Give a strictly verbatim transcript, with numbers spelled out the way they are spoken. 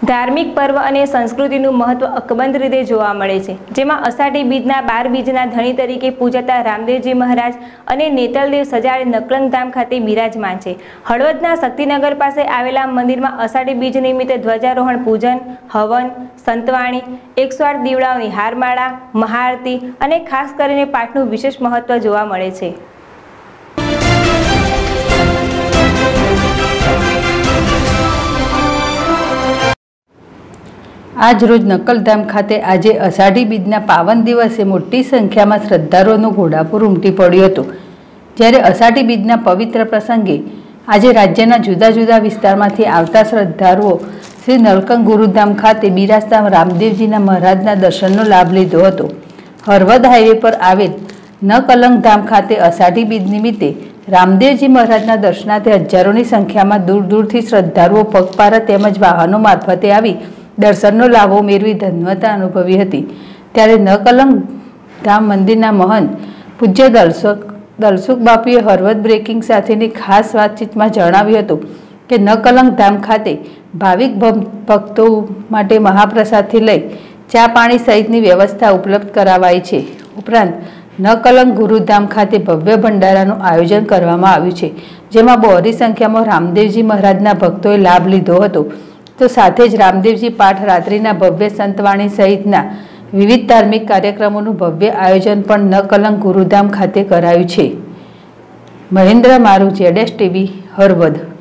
धार्मिक पर्व અને સંસ્કૃતિનું મહત્વ અકબંધ રીતે જોવા મળે છે, જેમાં અષાઢી બીજના બાર બીજના ધણી તરીકે પૂજાતા રામદેવજી મહારાજ અને નેતલદેવ સજાડે નકલંગ ધામ ખાતે બિરાજમાન છે। હળવદના શક્તિનગર પાસે આવેલા મંદિરમાં અષાઢી બીજ નિમિત્તે ધ્વજારોહણ, પૂજન, હવન, સંતવાણી, એકસો આઠ દીવડાઓની હારમાળા, મહાઆરતી અને ખાસ કરીને પાઠનું વિશેષ મહત્વ જોવા મળે છે। આજ રોજ નકલધામ ખાતે આજે અષાઢી બીજના પાવન દિવસે મોટી સંખ્યામાં શ્રદ્ધાળુઓનું ઘોડાપુર ઉમટી પડ્યું હતું। જ્યારે અષાઢી બીજના પવિત્ર પ્રસંગે આજે રાજ્યના જુદા જુદા વિસ્તારમાંથી આવતા શ્રદ્ધાળુઓ શ્રી નલકંગ ગુરુધામ ખાતે બિરાજતા રામદેવજીના મહારાજના દર્શનનો લાભ લીધો હતો। હળવદ હાઈવે પર આવેલ નકલંગ ધામ ખાતે અષાઢી બીજ નિમિત્તે રામદેવજી મહારાજના દર્શનાર્થે હજારોની સંખ્યામાં દૂર દૂરથી શ્રદ્ધાળુઓ પગપાળા તેમજ વાહનો મારફતે આવી દર્શનનો લાભો મેળવી ધન્યતા અનુભવી હતી। ત્યારે નકલંગ ધામ મંદિરના મહંત પૂજ્ય દલસુખ દલસુખ બાપુએ હળવદ બ્રેકિંગ સાથેની ખાસ વાતચીતમાં જણાવ્યું હતું કે નકલંગ ધામ ખાતે ભાવિક ભક્તો માટે મહાપ્રસાદથી લઈ ચા પાણી સહિતની વ્યવસ્થા ઉપલબ્ધ કરાવાઈ છે। ઉપરાંત નકલંગ ગુરુધામ ખાતે ભવ્ય ભંડારાનું આયોજન કરવામાં આવ્યું છે, જેમાં બહોળી સંખ્યામાં રામદેવજી મહારાજના ભક્તોએ લાભ લીધો હતો। તો સાથે જ રામદેવજી પાઠ, રાત્રિના ભવ્ય સંતવાણી સહિતના વિવિધ ધાર્મિક કાર્યક્રમોનું ભવ્ય આયોજન પણ નકલંગ ગુરુધામ ખાતે કરાયું છે। મહેન્દ્ર મારુ, જેડેશ ટીવી, હળવદ।